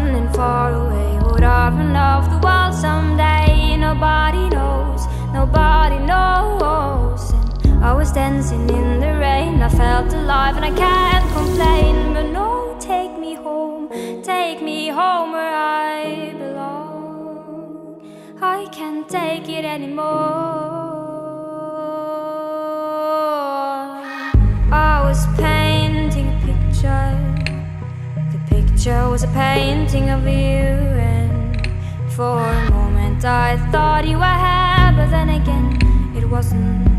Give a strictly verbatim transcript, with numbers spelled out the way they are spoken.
then far away. Would I run off the world someday? Nobody knows, nobody knows. And I was dancing in the rain, I felt alive and I can't complain. But no, take me home, take me home where I belong. I can't take it anymore. I was painting a picture. The picture was a painting of you, and for a moment I thought you were here, but then again it wasn't